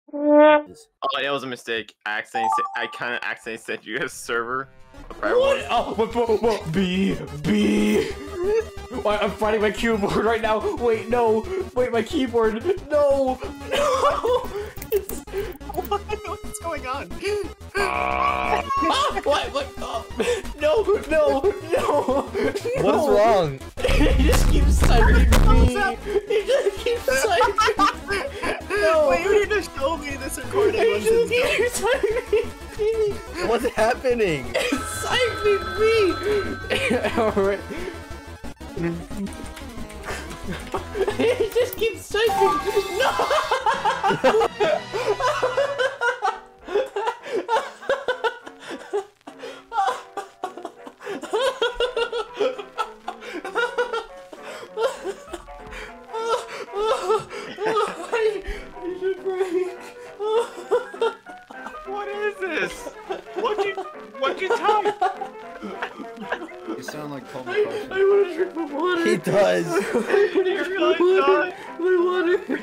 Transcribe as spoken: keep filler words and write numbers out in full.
Oh, it was a mistake. I accidentally, I kind of accidentally sent you a server. A what? Oh, what, what, what? B, B. Why, I'm finding my keyboard right now. Wait, no. Wait, my keyboard. No. No. It's... What's going on? Uh... ah, what? What? Oh. No, no, no. What is wrong? He just keeps citing me. He just keeps citing me. No. Wait, you need to show me this recording. He just keeps citing me. What's happening? It's citing me. Alright. He just keeps citing me. No. What is this? What'd you, what'd you type? You sound like Paul I, McCartney. I want to drink my water. He does. I want to drink my water. My water.